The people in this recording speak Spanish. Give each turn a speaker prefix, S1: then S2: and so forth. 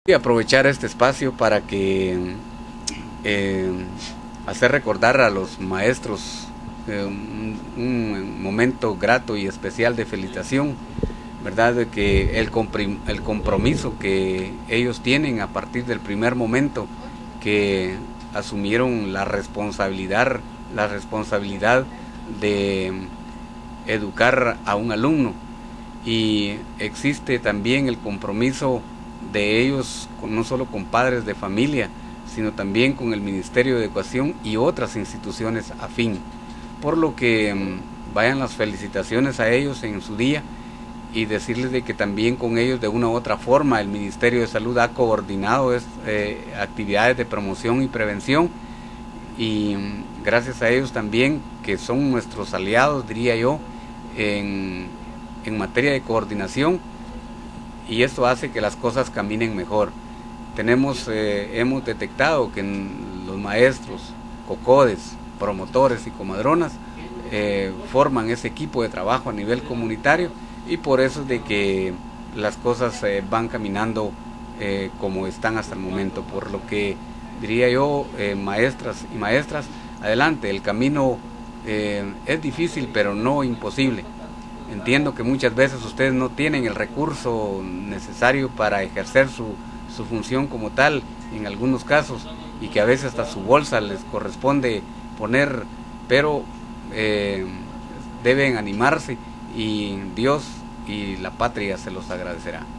S1: Y aprovechar este espacio para que hacer recordar a los maestros un momento grato y especial de felicitación, ¿verdad? De que el compromiso que ellos tienen a partir del primer momento que asumieron la responsabilidad de educar a un alumno, y existe también el compromiso de ellos no solo con padres de familia, sino también con el Ministerio de Educación y otras instituciones afín, por lo que vayan las felicitaciones a ellos en su día, y decirles de que también con ellos de una u otra forma el Ministerio de Salud ha coordinado actividades de promoción y prevención, y gracias a ellos también, que son nuestros aliados, diría yo, en materia de coordinación, y esto hace que las cosas caminen mejor. Hemos detectado que los maestros, COCODES, promotores y comadronas forman ese equipo de trabajo a nivel comunitario, y por eso es de que las cosas van caminando como están hasta el momento, por lo que diría yo, maestras y maestras, adelante, el camino es difícil pero no imposible. Entiendo que muchas veces ustedes no tienen el recurso necesario para ejercer su función como tal, en algunos casos, y que a veces hasta su bolsa les corresponde poner, pero deben animarse, y Dios y la patria se los agradecerá.